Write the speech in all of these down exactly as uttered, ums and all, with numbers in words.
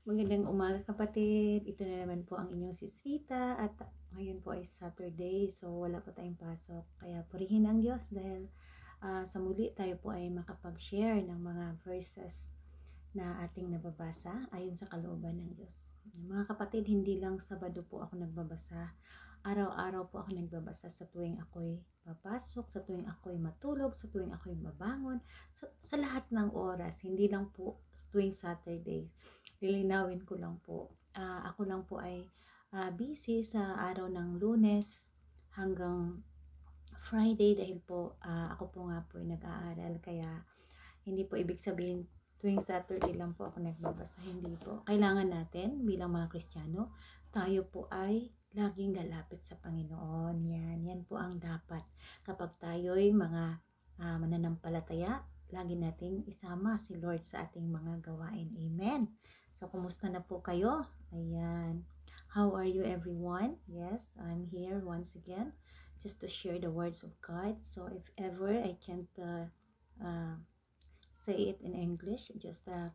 Magandang umaga kapatid. Ito na naman po ang inyong sis Rita at ngayon po ay Saturday, so wala po tayong pasok. Kaya purihin ang Diyos dahil uh, sa muli tayo po ay makapag-share ng mga verses na ating nababasa ayon sa kalooban ng Diyos. Mga kapatid, hindi lang Sabado po ako nagbabasa. Araw-araw po ako nagbabasa sa tuwing ako'y papasok, sa tuwing ako'y matulog, sa tuwing ako'y mabangon, sa, sa lahat ng oras, hindi lang po tuwing Saturdays. Lilinawin ko lang po. Uh, ako lang po ay uh, busy sa araw ng Lunes hanggang Friday dahil po uh, ako po nga po ay nag-aaral. Kaya hindi po ibig sabihin tuwing Saturday lang po ako nagbabasa. Hindi po. Kailangan natin bilang mga Kristiyano, tayo po ay laging lalapit sa Panginoon. Yan. Yan po ang dapat. Kapag tayo'y mga uh, mananampalataya, lagi nating isama si Lord sa ating mga gawain. Amen. So, kumusta na po kayo? Ayan. How are you everyone? Yes, I'm here once again just to share the words of God. So, if ever I can't uh, uh, say it in English, just uh,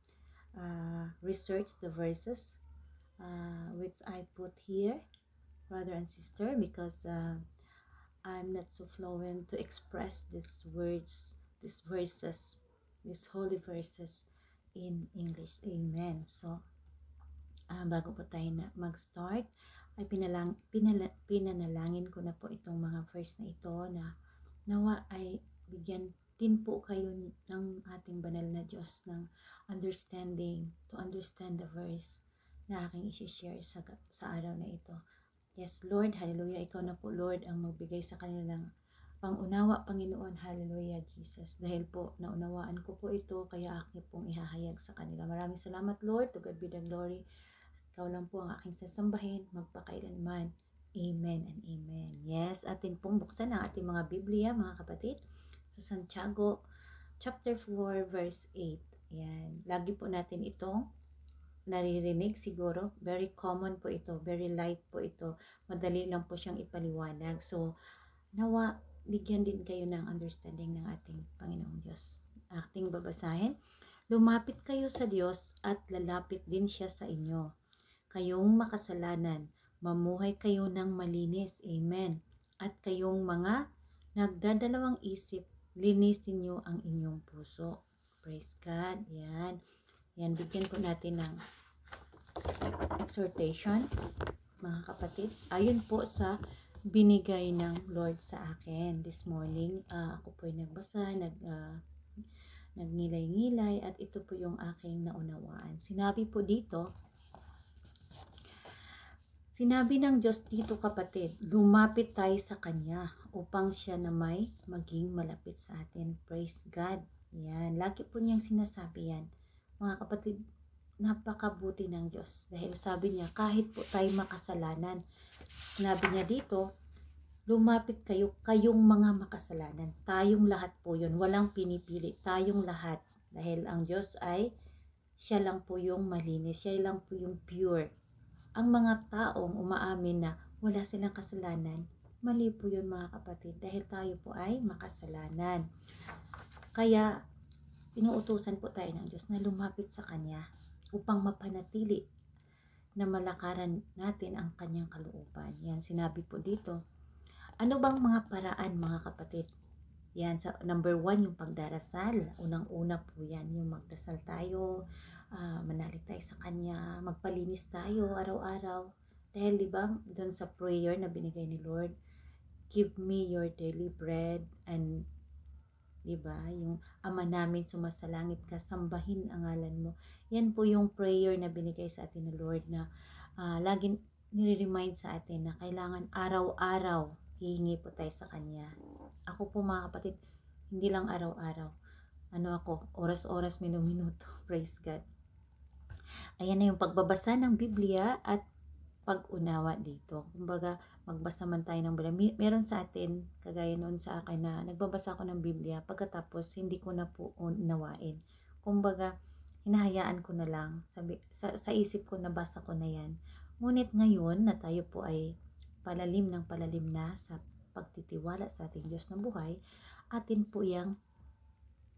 uh, research the verses uh, which I put here, brother and sister, because uh, I'm not so fluent to express these words, these verses, these holy verses in English. Amen. So, uh, bago po tayo na mag-start, ay pinalang, pinala, pinanalangin ko na po itong mga verse na ito na nawa ay bigyan din po kayo ng ating banal na Diyos ng understanding, to understand the verse na aking isi-share sa, sa araw na ito. Yes, Lord, hallelujah. Ikaw na po, Lord, ang magbigay sa kanilang pangunawa, Panginoon, hallelujah, Jesus. Dahil po, naunawaan ko po ito, kaya aking pong ihahayag sa kanila. Maraming salamat, Lord. To God be the glory. Ikaw lang po ang aking sasambahin, magpakailanman. Amen and amen. Yes, atin pong buksan ang ating mga Biblia, mga kapatid, sa Santiago, chapter four, verse eight. Yan. Lagi po natin itong naririnig siguro. Very common po ito. Very light po ito. Madali lang po siyang ipaliwanag. So, nawa, bigyan din kayo ng understanding ng ating Panginoong Diyos. Ating babasahin. Lumapit kayo sa Diyos at lalapit din siya sa inyo. Kayong makasalanan, mamuhay kayo ng malinis. Amen. At kayong mga nagdadalawang isip, linisin niyo ang inyong puso. Praise God. Yan. Yan, bigyan po natin ng exhortation, mga kapatid. Ayon po sa binigay ng Lord sa akin this morning. Uh, ako po ay nagbasa, nag, uh, nagnilay-ngilay, at ito po yung aking naunawaan. Sinabi po dito, sinabi ng Diyos dito, kapatid, lumapit tayo sa Kanya upang siya na may maging malapit sa atin. Praise God. Yan, lagi po niyang sinasabi yan. Mga kapatid, napakabuti ng Diyos. Dahil sabi niya, kahit po tayo makasalanan, sinabi niya dito, lumapit kayo, kayong mga makasalanan. Tayong lahat po yun. Walang pinipili. Tayong lahat. Dahil ang Diyos ay, siya lang po yung malinis. Siya lang po yung pure. Ang mga taong umaamin na wala silang kasalanan, mali po yun, mga kapatid. Dahil tayo po ay makasalanan. Kaya, inuutusan po tayo ng Diyos na lumapit sa Kanya upang mapanatili na malakaran natin ang Kanyang kalooban. Yan, sinabi po dito. Ano bang mga paraan, mga kapatid? Yan, sa number one, yung pagdarasal. Unang-una po yan, yung magdasal tayo, uh, manalig tayo sa Kanya, magpalinis tayo araw-araw. Dahil diba, doon sa prayer na binigay ni Lord, give me your daily bread, and diba, yung Ama namin sumasalangit ka, sambahin ang ngalan mo. Yan po yung prayer na binigay sa atin ng Lord na uh, laging nire-remind sa atin na kailangan araw-araw hihingi po tayo sa Kanya. Ako po, mga kapatid, hindi lang araw-araw. Ano ako, oras-oras, minuminuto. Praise God. Ayan na yung pagbabasa ng Biblia at pag-unawa dito. Kumbaga, magbasa man tayo ng Biblia. Meron sa atin, kagaya noon sa akin na nagbabasa ako ng Biblia, pagkatapos hindi ko na po unawain. Kumbaga, hinahayaan ko na lang. Sabi, sa, sa isip ko, nabasa ko na yan. Ngunit ngayon na tayo po ay palalim ng palalim na sa pagtitiwala sa ating Diyos ng buhay, atin po yung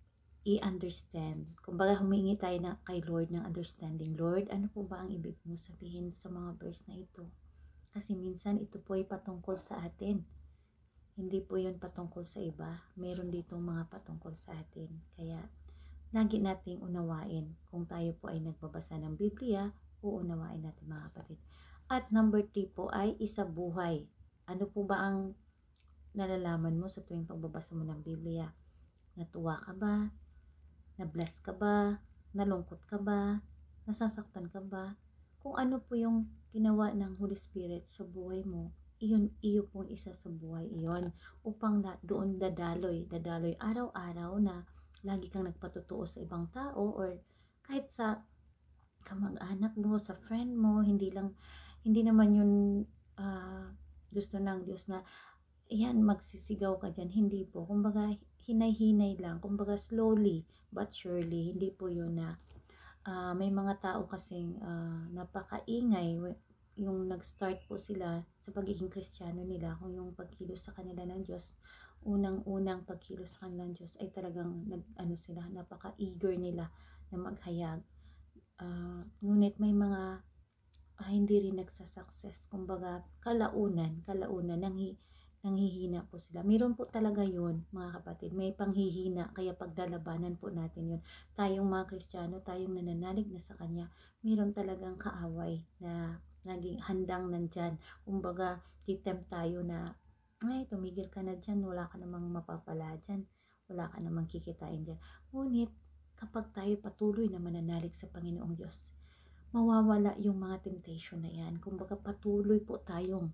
i-understand. Kumbaga humingi tayo na kay Lord ng understanding. Lord, ano po ba ang ibig mo sabihin sa mga verse na ito? Kasi minsan ito po ay patungkol sa atin. Hindi po yun patungkol sa iba. Meron ditong mga patungkol sa atin. Kaya lagi nating unawain kung tayo po ay nagbabasa ng Biblia, uunawain natin mga kapatid. At number three po ay isabuhay. Ano po ba ang nalalaman mo sa tuwing pagbabasa mo ng Biblia? Natuwa ka ba? Na-bless ka ba? Nalungkot ka ba? Nasasaktan ka ba? Kung ano po yung ginawa ng Holy Spirit sa buhay mo, iyon iyo pong isa sa buhay iyon upang na, doon dadaloy, dadaloy araw-araw na lagi kang nagpatotoo sa ibang tao or kahit sa kamag-anak mo, sa friend mo, hindi lang, hindi naman yun uh, gusto ng Diyos na yan, magsisigaw ka dyan. Hindi po. Kumbaga, hinay-hinay lang. Kumbaga, slowly but surely. Hindi po yun na uh, may mga tao kasing uh, napakaingay yung nag-start po sila sa pagiging Kristiyano nila. Kung yung pagkilos sa kanila ng Diyos, unang-unang pagkilos sa kanila ng Diyos ay talagang nag, ano sila, napaka-eager nila na maghayag. Uh, ngunit may mga uh, hindi rin nagsasucess. Kumbaga, kalaunan, kalaunan, nanghi nanghihina po sila. Meron po talaga yun, mga kapatid. May panghihina, kaya pagdalabanan po natin yun. Tayong mga Kristiyano, tayong nananalig na sa Kanya, meron talagang kaaway na naging handang nandyan. Kumbaga, titempt tayo na, ay, tumigil ka na dyan, wala ka namang mapapala dyan, wala ka namang kikitain dyan. Ngunit, kapag tayo patuloy na mananalig sa Panginoong Diyos, mawawala yung mga temptation na yan. Kumbaga, patuloy po tayong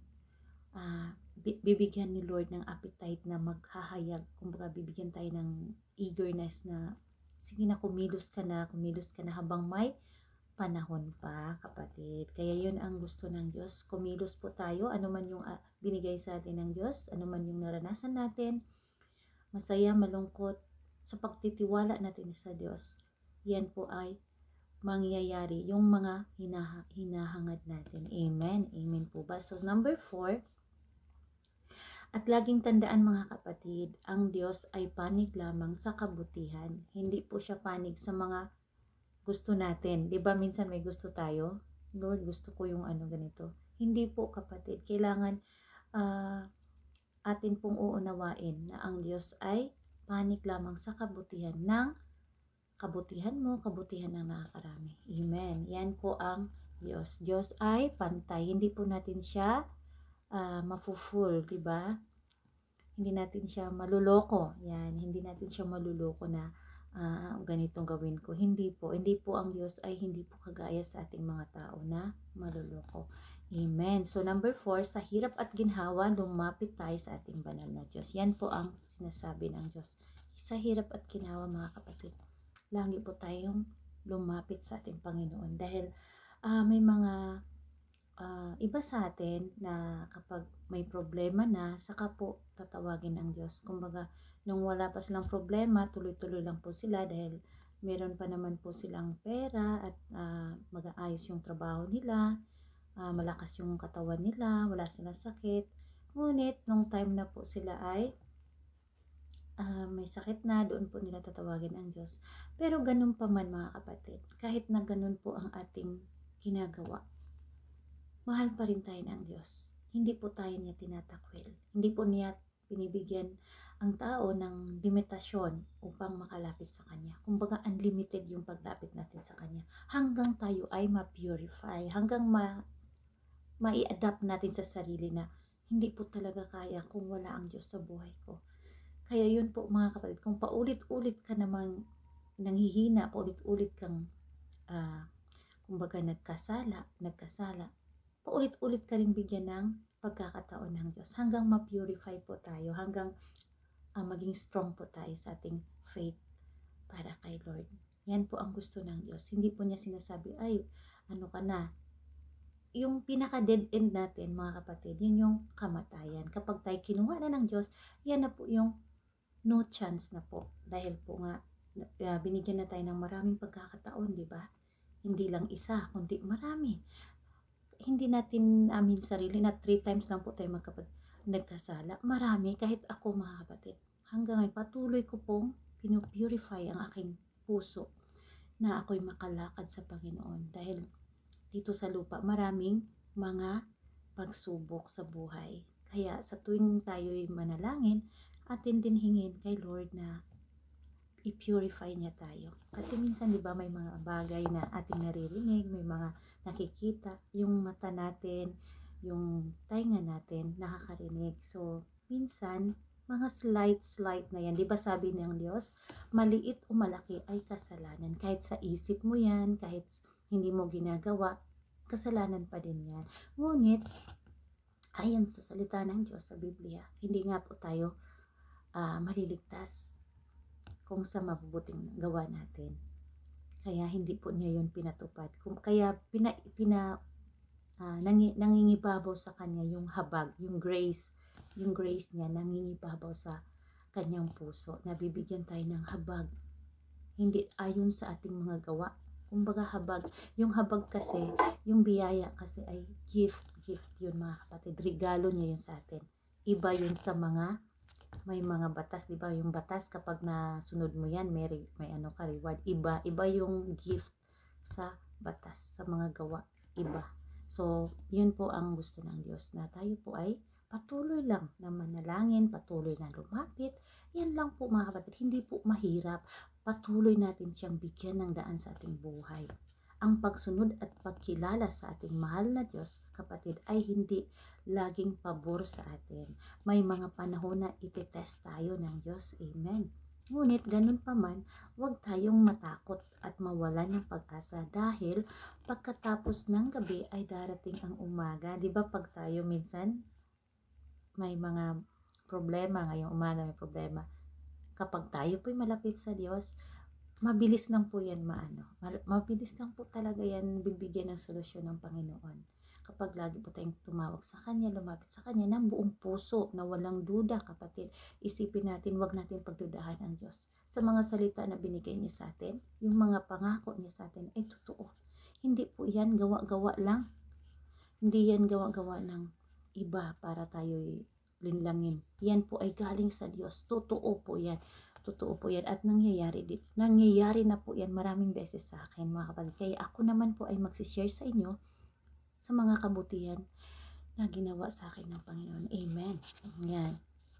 Uh, bibigyan ni Lord ng appetite na maghahayag. Kumbaga bibigyan tayo ng eagerness na sige na, kumilos ka na, kumilos ka na habang may panahon pa, kapatid. Kaya yun ang gusto ng Diyos. Kumilos po tayo, ano man yung uh, binigay sa atin ng Diyos, ano man yung naranasan natin, masaya, malungkot, sa pagtitiwala natin sa Diyos, yan po ay mangyayari yung mga hinaha, hinahangad natin. Amen. Amen po ba? So number four, at laging tandaan mga kapatid, ang Diyos ay panig lamang sa kabutihan. Hindi po siya panig sa mga gusto natin. Diba minsan may gusto tayo? Lord, gusto ko yung ano ganito. Hindi po kapatid. Kailangan uh, atin pong uunawain na ang Diyos ay panig lamang sa kabutihan ng kabutihan mo, kabutihan ng nakakarami. Amen. Yan po ang Diyos. Diyos ay pantay. Hindi po natin siya uh, mafu-full, diba? Hindi natin siya maluloko. Yan, hindi natin siya maluloko na uh, ganitong gawin ko. Hindi po. Hindi po ang Diyos ay hindi po kagaya sa ating mga tao na maluloko. Amen. So number four, sa hirap at ginhawa, lumapit tayo sa ating banal na Diyos. Yan po ang sinasabi ng Diyos. Sa hirap at ginhawa mga kapatid, lagi po tayong lumapit sa ating Panginoon. Dahil uh, may mga Uh, iba sa atin na kapag may problema na, saka po tatawagin ang Diyos. Kumbaga, nung wala pa silang problema, tuloy-tuloy lang po sila dahil meron pa naman po silang pera at uh, mag-aayos yung trabaho nila, uh, malakas yung katawan nila, wala silang sakit. Ngunit, nung time na po sila ay uh, may sakit na, doon po nila tatawagin ang Diyos. Pero ganun pa man mga kapatid, kahit na ganun po ang ating ginagawa, mahal pa rin tayo ng Diyos. Hindi po tayo niya tinatakwil. Hindi po niya pinibigyan ang tao ng limitasyon upang makalapit sa Kanya. Kumbaga, unlimited yung paglapit natin sa Kanya. Hanggang tayo ay ma-purify. Hanggang ma mai-adapt natin sa sarili na hindi po talaga kaya kung wala ang Diyos sa buhay ko. Kaya yun po mga kapatid, kung paulit-ulit ka namang nanghihina, paulit-ulit kang uh, kumbaga nagkasala, nagkasala, paulit-ulit ka rin bigyan ng pagkakataon ng Diyos hanggang ma-purify po tayo, hanggang uh, maging strong po tayo sa ating faith para kay Lord. Yan po ang gusto ng Diyos. Hindi po niya sinasabi, ay, ano ka na. Yung pinaka-dead end natin, mga kapatid, yun yung kamatayan. Kapag tayo kinuha na ng Diyos, yan na po yung no chance na po. Dahil po nga, uh, binigyan na tayo ng maraming pagkakataon, di ba? Hindi lang isa, kundi marami. Hindi natin amin sarili na three times lang po tayo magkapag nagkasala. Marami, kahit ako mga kapatid. Hanggang ngayon, patuloy ko pong pinupurify ang aking puso na ako'y makalakad sa Panginoon. Dahil dito sa lupa, maraming mga pagsubok sa buhay. Kaya sa tuwing tayo'y manalangin, atin din hingin kay Lord na i-purify niya tayo. Kasi minsan, di ba, may mga bagay na ating naririnig, may mga nakikita, yung mata natin, yung tainga natin, nakakarinig. So, minsan, mga slight-slight na yan. Di ba sabi ng Diyos, maliit o malaki ay kasalanan. Kahit sa isip mo yan, kahit hindi mo ginagawa, kasalanan pa din yan. Ngunit, ayon sa salita ng Diyos sa Biblia, hindi nga po tayo uh, maliligtas kung sa mabubuting gawa natin. Kaya hindi po niya yun pinatupad. Kung, kaya pina, pina, uh, nangi, nangingibabaw sa kanya yung habag, yung grace, yung grace niya nangingibabaw sa kanyang puso. Nabibigyan tayo ng habag. Hindi ayon sa ating mga gawa. Kumbaga habag. Yung habag kasi, yung biyaya kasi ay gift. Gift yun mga kapatid. Regalo niya yun sa atin. Iba yun sa mga may mga batas, di ba? Yung batas kapag nasunod mo yan, may, may ano ka reward. Iba, iba yung gift sa batas, sa mga gawa. Iba. So, yun po ang gusto ng Diyos na tayo po ay patuloy lang na manalangin, patuloy na lumapit. Yan lang po mga kapatid. Hindi po mahirap. Patuloy natin siyang bigyan ng daan sa ating buhay. Ang pagsunod at pagkilala sa ating mahal na Diyos, kapatid, ay hindi laging pabor sa atin. May mga panahon na ititest tayo ng Diyos. Amen. Ngunit ganun pa man, huwag tayong matakot at mawalan ng pag-asa dahil pagkatapos ng gabi ay darating ang umaga. Di ba pag tayo minsan may mga problema, ngayong umaga may problema. Kapag tayo po'y malapit sa Diyos, mabilis lang po yan maano. Mabilis lang po talaga yan bibigyan ng solusyon ng Panginoon. Kapag lagi po tayong tumawag sa Kanya, lumapit sa Kanya ng buong puso na walang duda, kapatid, isipin natin, wag natin pagdudahan ang Diyos. Sa mga salita na binigay niya sa atin, yung mga pangako niya sa atin ay totoo. Hindi po yan gawa-gawa lang. Hindi yan gawa-gawa ng iba para tayo'y linlangin. Yan po ay galing sa Diyos. Totoo po yan. Totoo po yan at nangyayari dito. Nangyayari na po yan maraming beses sa akin mga kapatid. Kaya ako naman po ay magsishare sa inyo sa mga kabutihan na ginawa sa akin ng Panginoon. Amen. Yan.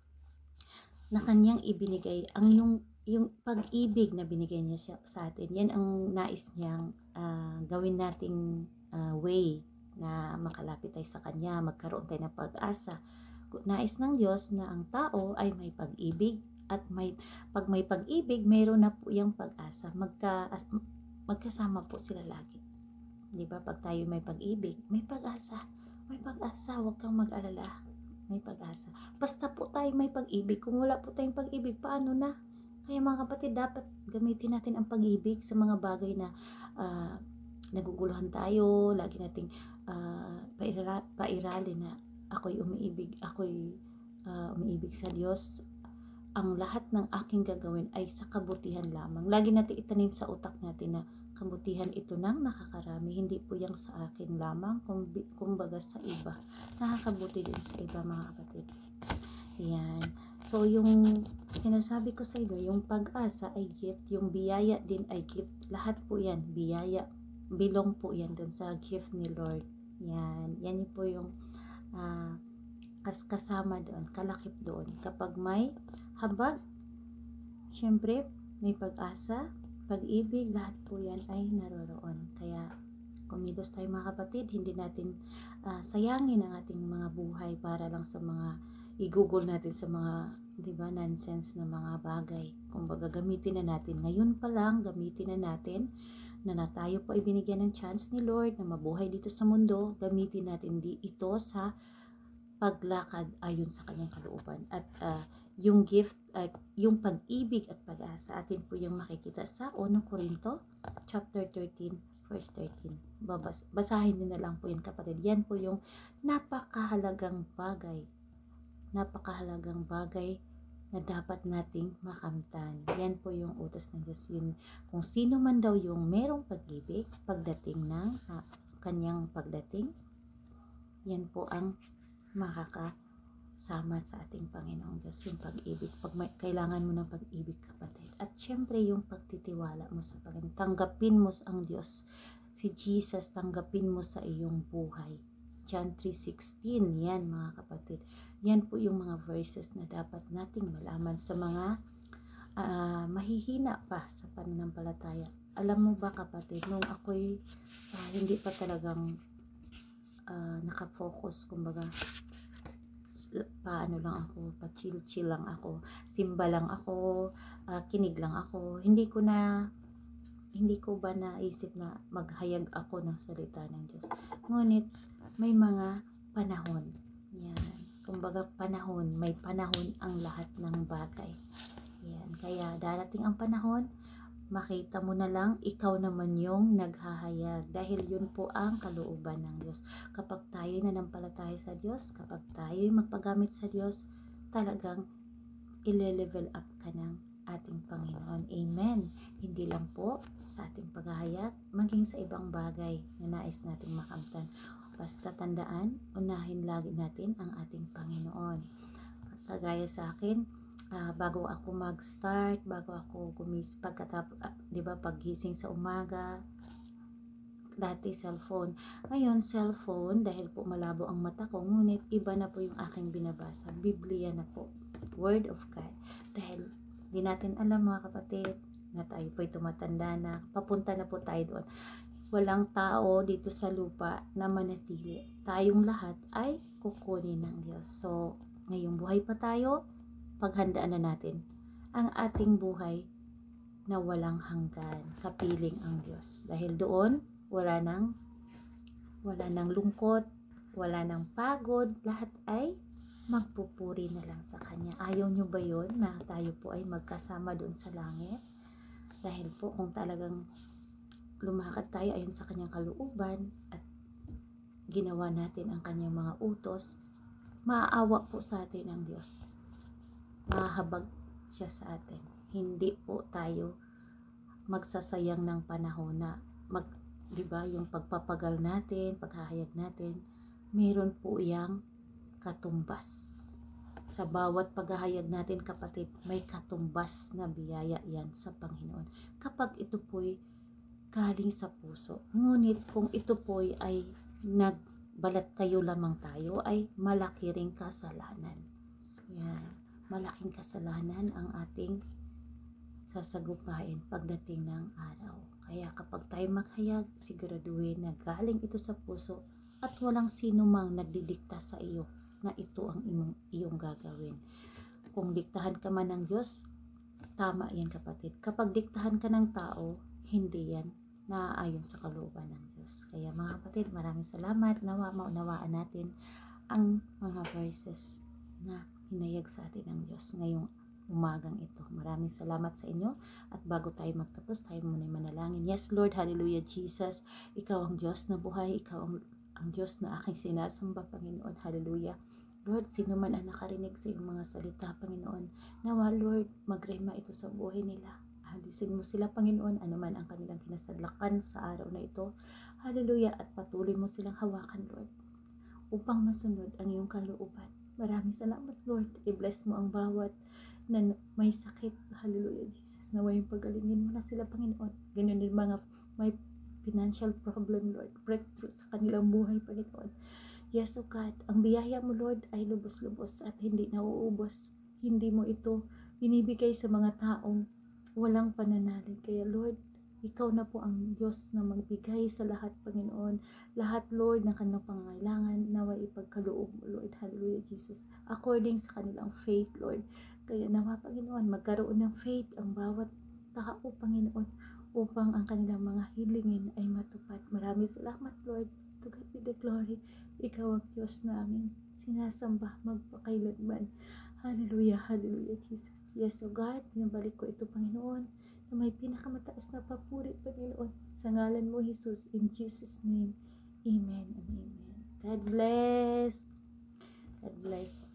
Na kanyang ibinigay ang yung yung pag-ibig na binigay niya siya, sa atin. Yan ang nais niyang uh, gawin nating uh, way na makalapit tayo sa Kanya, magkaroon tayo ng pag-asa. Nais ng Diyos na ang tao ay may pag-ibig at may pag may pag-ibig, mayroon na po yung pag-asa. Magka, magkasama po sila lagi. Di ba? Pag tayo may pag-ibig, may pag-asa. May pag-asa, huwag kang mag-alala. May pag-asa. Basta po tayo may pag-ibig. Kung wala po tayong pag-ibig, paano na? Kaya mga kapatid, dapat gamitin natin ang pag-ibig sa mga bagay na uh, naguguluhan tayo. Lagi nating uh, paira, pairali na ako'y umiibig, ako'y uh, umiibig sa Diyos. Ang lahat ng aking gagawin ay sa kabutihan lamang. Lagi natin itanim sa utak natin na kabutihan ito nang nakakarami. Hindi po yung sa akin lamang, kumbaga sa iba. Nakakabuti din sa iba mga kapatid. Yan. So yung sinasabi ko sa inyo, yung pag-asa ay gift, yung biyaya din ay gift. Lahat po yan, biyaya. Belong po yan dun sa gift ni Lord. Yan. Yan po yung uh, kas kasama doon, kalakip doon. Kapag may habag, syempre may pag-asa, pag-ibig, lahat po yan ay naroroon. Kaya kumilos tayo mga kapatid, hindi natin uh, sayangin ang ating mga buhay para lang sa mga i-google natin sa mga, di ba, nonsense na mga bagay. Kumbaga gamitin na natin. Ngayon pa lang, gamitin na natin na na tayo po ay binigyan ng chance ni Lord na mabuhay dito sa mundo. Gamitin natin di ito sa paglakad ayon sa kanyang kalooban. At uh, yung gift, uh, yung pag-ibig at pag-asa, atin po yung makikita sa Unang Korinto, chapter thirteen, verse thirteen. Babas, basahin niyo na lang po yun kapatid. Yan po yung napakahalagang bagay. Napakahalagang bagay na dapat nating makamtan. Yan po yung utos ng Diyos. Yun, kung sino man daw yung merong pag-ibig, pagdating ng uh, kanyang pagdating, yan po ang makaka sama sa ating Panginoong Diyos, yung pag-ibig. Pag may, kailangan mo ng pag-ibig, kapatid. At syempre, yung pagtitiwala mo sa Panginoon. Tanggapin mo ang Diyos. Si Jesus, tanggapin mo sa iyong buhay. John three sixteen, yan mga kapatid. Yan po yung mga verses na dapat nating malaman sa mga uh, mahihina pa sa pananampalataya. Alam mo ba kapatid, nung ako'y uh, hindi pa talagang uh, nakafocus, kumbaga, paano lang ako, pa-chill-chill lang ako, simba lang ako, uh, kinig lang ako, hindi ko na, hindi ko ba naisip na maghayag ako ng salita ng Diyos. Ngunit, may mga panahon, yan, kumbaga panahon, may panahon ang lahat ng bagay, yan, kaya darating ang panahon, makita mo na lang, ikaw naman yung naghahayag. Dahil yun po ang kalooban ng Diyos. Kapag tayo nanampalataya sa Diyos, kapag tayo magpagamit sa Diyos, talagang ile-level up ka ng ating Panginoon. Amen. Hindi lang po sa ating paghahayag, maging sa ibang bagay na nais nating makamtan. Basta tandaan, unahin lagi natin ang ating Panginoon. Kagaya sa akin, Uh, bago ako mag-start, bago ako gumis, pagkatapos, uh, di ba, paggising sa umaga, dati cellphone. Ngayon, cellphone, dahil po malabo ang mata ko, ngunit iba na po yung aking binabasa. Biblia na po. Word of God. Dahil di natin alam mga kapatid, na tayo po'y tumatanda na, papunta na po tayo doon. Walang tao dito sa lupa na manatili. Tayong lahat ay kukunin ng Diyos. So, ngayong buhay pa tayo, paghandaan na natin ang ating buhay na walang hanggan, kapiling ang Diyos. Dahil doon, wala nang, wala nang lungkot, wala nang pagod, lahat ay magpupuri na lang sa Kanya. Ayaw nyo ba yun na tayo po ay magkasama doon sa langit? Dahil po kung talagang lumakad tayo ayon sa Kanyang kalooban at ginawa natin ang Kanyang mga utos, maaawa po sa atin ang Diyos. Mahabag siya sa atin. Hindi po tayo magsasayang ng panahon na mag, di ba, yung pagpapagal natin, paghahayag natin, meron po yang katumbas. Sa bawat paghahayag natin, kapatid, may katumbas na biyaya yan sa Panginoon. Kapag ito po'y galing sa puso. Ngunit kung ito po'y ay nagbalat kayo lamang tayo, ay malaki ring kasalanan. Yan. Malaking kasalanan ang ating sasagupain pagdating ng araw. Kaya kapag tayo maghayag, siguraduhin na galing ito sa puso at walang sino mang nagdidikta sa iyo na ito ang iyong, iyong gagawin. Kung diktahan ka man ng Diyos, tama yan kapatid. Kapag diktahan ka ng tao, hindi yan naaayon sa kalooban ng Diyos. Kaya mga kapatid, maraming salamat. Nawa maunawaan natin ang mga verses na hinayag sa atin ng Diyos ngayong umagang ito. Maraming salamat sa inyo. At bago tayo magtapos, tayo muna manalangin. Yes, Lord, hallelujah, Jesus. Ikaw ang Diyos na buhay. Ikaw ang, ang Diyos na aking sinasamba, Panginoon. Hallelujah. Lord, sino man ang nakarinig sa iyong mga salita, Panginoon, nawa, Lord, magrema ito sa buhay nila. Halisin mo sila, Panginoon, anuman ang kanilang kinasadlakan sa araw na ito. Hallelujah. At patuloy mo silang hawakan, Lord, upang masunod ang iyong kalooban. Maraming salamat, Lord. I-bless mo ang bawat na may sakit. Hallelujah, Jesus. Nawa yung pagalingin mo na sila, Panginoon. Ganyan din mga may financial problem, Lord. Breakthrough sa kanilang buhay, Panginoon. Yes, O God, ang biyaya mo, Lord, ay lubos-lubos at hindi nauubos. Hindi mo ito binibigay sa mga taong walang pananalig. Kaya, Lord, ikaw na po ang Diyos na magbigay sa lahat, Panginoon. Lahat, Lord, ng kanilang pangangailangan, nawa ipagkaloob mo, Lord. Hallelujah, Jesus. According sa kanilang faith, Lord. Kaya nawa, Panginoon, magkaroon ng faith ang bawat tao, Panginoon, upang ang kanilang mga hilingin ay matupad. Maraming salamat, Lord. To God be the glory. Ikaw ang Diyos namin. Sinasamba magpakailanman. Hallelujah, hallelujah, Jesus. Yes, O God, pinabalik ko ito, Panginoon, na may pinakamataas na papuri, Panginoon, sa ngalan mo, Jesus, in Jesus' name. Amen and amen. God bless. God bless.